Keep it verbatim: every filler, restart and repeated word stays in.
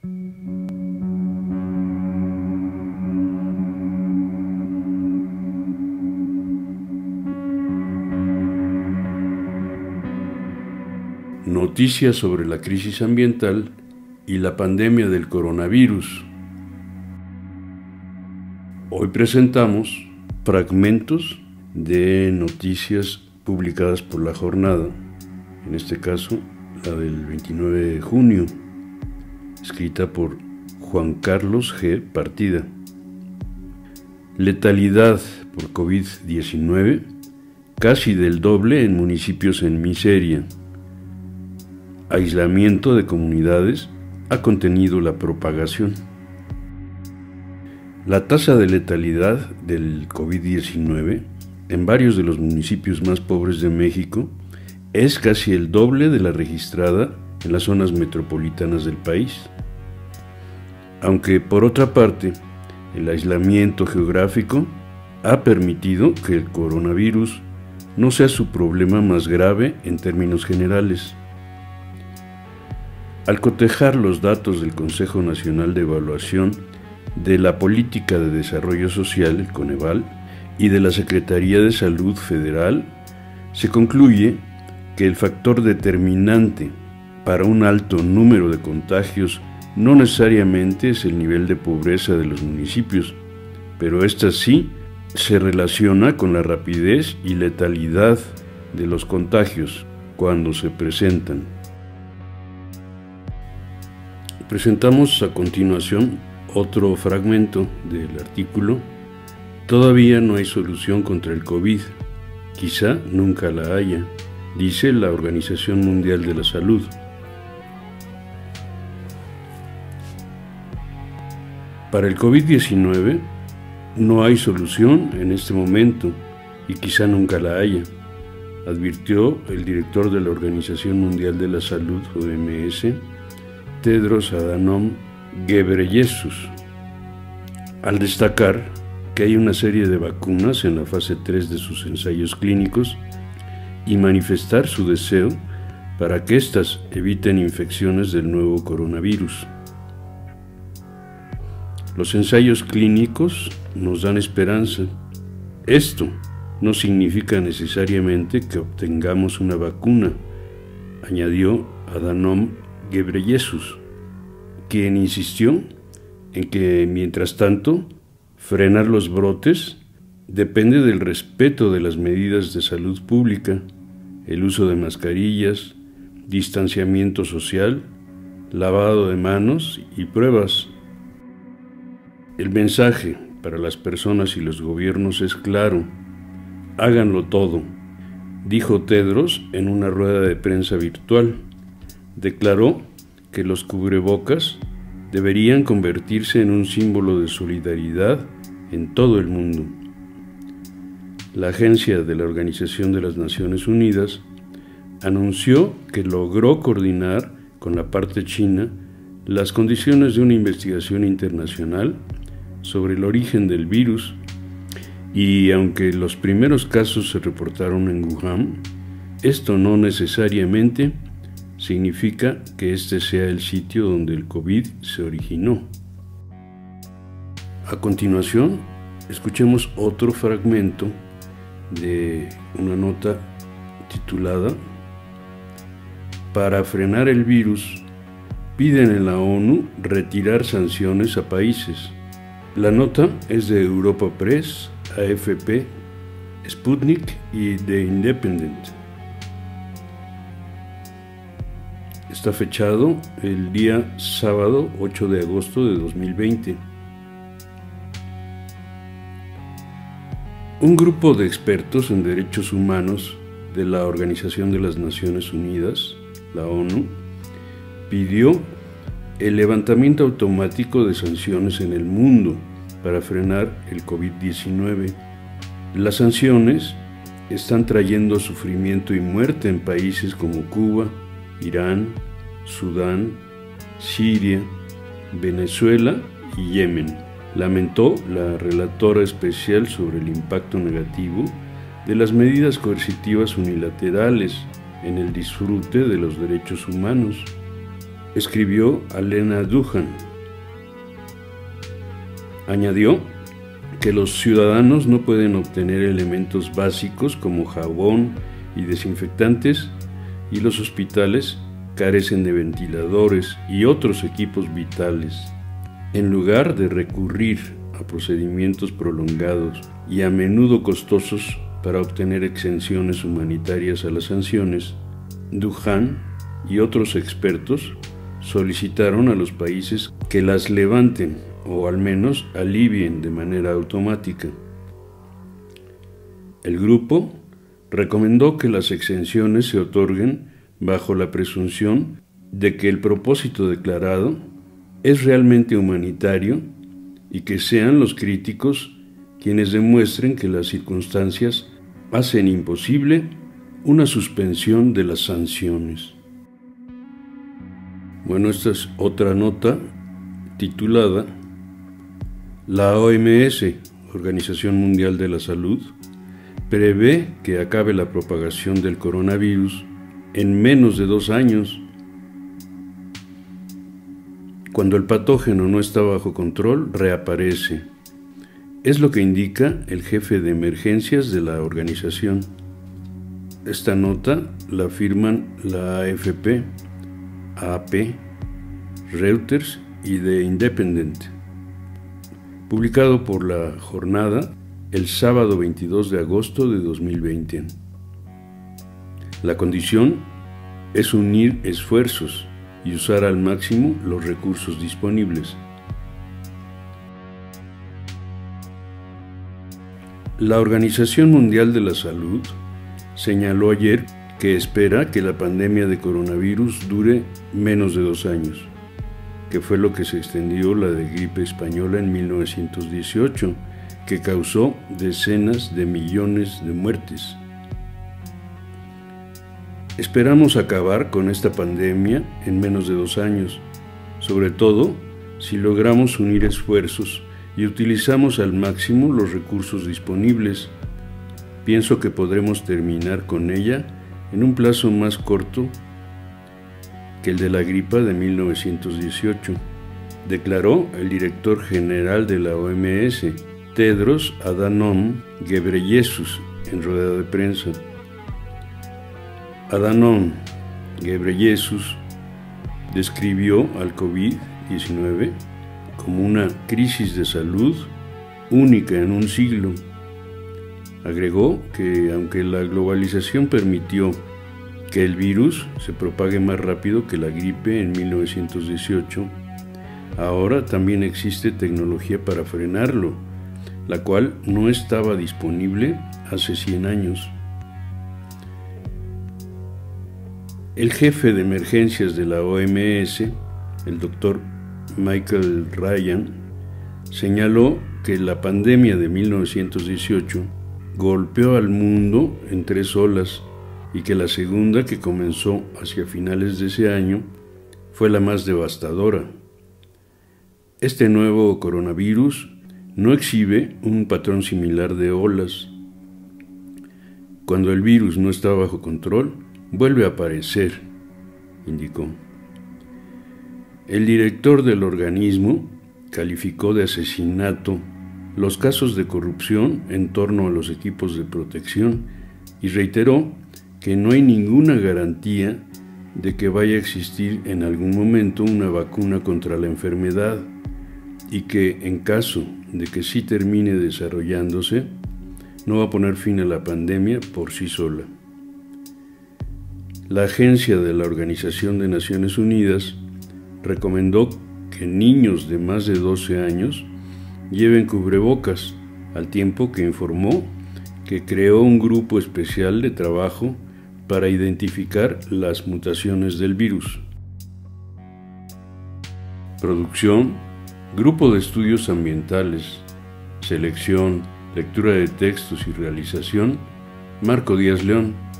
Noticias sobre la crisis ambiental y la pandemia del coronavirus. Hoy presentamos fragmentos de noticias publicadas por La Jornada, en este caso la del veintinueve de junio, escrita por Juan Carlos G. Partida. Letalidad por COVID diecinueve, casi del doble en municipios en miseria. Aislamiento de comunidades ha contenido la propagación. La tasa de letalidad del COVID diecinueve en varios de los municipios más pobres de México es casi el doble de la registrada en las zonas metropolitanas del país. Aunque, por otra parte, el aislamiento geográfico ha permitido que el coronavirus no sea su problema más grave en términos generales. Al cotejar los datos del Consejo Nacional de Evaluación de la Política de Desarrollo Social, el Coneval, y de la Secretaría de Salud Federal, se concluye que el factor determinante para un alto número de contagios no necesariamente es el nivel de pobreza de los municipios, pero esta sí se relaciona con la rapidez y letalidad de los contagios cuando se presentan. Presentamos a continuación otro fragmento del artículo Todavía no hay solución contra el COVID, quizá nunca la haya, dice la Organización Mundial de la Salud. Para el COVID diecinueve no hay solución en este momento y quizá nunca la haya, advirtió el director de la Organización Mundial de la Salud, O M S, Tedros Adhanom Ghebreyesus, al destacar que hay una serie de vacunas en la fase tres de sus ensayos clínicos y manifestar su deseo para que éstas eviten infecciones del nuevo coronavirus. Los ensayos clínicos nos dan esperanza. Esto no significa necesariamente que obtengamos una vacuna, añadió Adhanom Ghebreyesus, quien insistió en que, mientras tanto, frenar los brotes depende del respeto de las medidas de salud pública, el uso de mascarillas, distanciamiento social, lavado de manos y pruebas. El mensaje para las personas y los gobiernos es claro: háganlo todo, dijo Tedros en una rueda de prensa virtual. Declaró que los cubrebocas deberían convertirse en un símbolo de solidaridad en todo el mundo. La agencia de la Organización de las Naciones Unidas anunció que logró coordinar con la parte china las condiciones de una investigación internacional sobre el origen del virus, y aunque los primeros casos se reportaron en Wuhan, esto no necesariamente significa que este sea el sitio donde el COVID se originó. A continuación, escuchemos otro fragmento de una nota titulada Para frenar el virus, piden en la ONU retirar sanciones a países. La nota es de Europa Press, A F P, Sputnik y The Independent. Está fechado el día sábado ocho de agosto de dos mil veinte. Un grupo de expertos en derechos humanos de la Organización de las Naciones Unidas, la ONU, pidió el levantamiento automático de sanciones en el mundo para frenar el COVID diecinueve. Las sanciones están trayendo sufrimiento y muerte en países como Cuba, Irán, Sudán, Siria, Venezuela y Yemen, lamentó la relatora especial sobre el impacto negativo de las medidas coercitivas unilaterales en el disfrute de los derechos humanos. escribió Alena Duhan. Añadió que los ciudadanos no pueden obtener elementos básicos como jabón y desinfectantes, y los hospitales carecen de ventiladores y otros equipos vitales. En lugar de recurrir a procedimientos prolongados y a menudo costosos para obtener exenciones humanitarias a las sanciones, Duhan y otros expertos solicitaron a los países que las levanten o al menos alivien de manera automática. El grupo recomendó que las exenciones se otorguen bajo la presunción de que el propósito declarado es realmente humanitario y que sean los críticos quienes demuestren que las circunstancias hacen imposible una suspensión de las sanciones. Bueno, esta es otra nota titulada La O M S, Organización Mundial de la Salud, prevé que acabe la propagación del coronavirus en menos de dos años. Cuando el patógeno no está bajo control, reaparece. Es lo que indica el jefe de emergencias de la organización. Esta nota la firman la A F P, A P, Reuters y The Independent. Publicado por La Jornada el sábado veintidós de agosto de dos mil veinte. La condición es unir esfuerzos y usar al máximo los recursos disponibles. La Organización Mundial de la Salud señaló ayer que espera que la pandemia de coronavirus dure menos de dos años, que fue lo que se extendió la de gripe española en mil novecientos dieciocho, que causó decenas de millones de muertes. Esperamos acabar con esta pandemia en menos de dos años, sobre todo si logramos unir esfuerzos y utilizamos al máximo los recursos disponibles. Pienso que podremos terminar con ella en un plazo más corto que el de la gripa de mil novecientos dieciocho, declaró el director general de la O M S, Tedros Adhanom Ghebreyesus, en rueda de prensa. Adhanom Ghebreyesus describió al COVID diecinueve como una crisis de salud única en un siglo. Agregó que aunque la globalización permitió que el virus se propague más rápido que la gripe en mil novecientos dieciocho, ahora también existe tecnología para frenarlo, la cual no estaba disponible hace cien años. El jefe de emergencias de la O M S, el doctor Michael Ryan, señaló que la pandemia de mil novecientos dieciocho golpeó al mundo en tres olas y que la segunda, que comenzó hacia finales de ese año, fue la más devastadora. Este nuevo coronavirus no exhibe un patrón similar de olas. Cuando el virus no está bajo control, vuelve a aparecer, indicó. El director del organismo calificó de asesinato los casos de corrupción en torno a los equipos de protección y reiteró que no hay ninguna garantía de que vaya a existir en algún momento una vacuna contra la enfermedad y que, en caso de que sí termine desarrollándose, no va a poner fin a la pandemia por sí sola. La agencia de la Organización de Naciones Unidas recomendó que niños de más de doce años lleven cubrebocas, al tiempo que informó que creó un grupo especial de trabajo para identificar las mutaciones del virus. Producción: Grupo de Estudios Ambientales. Selección, lectura de textos y realización: Marco Díaz León.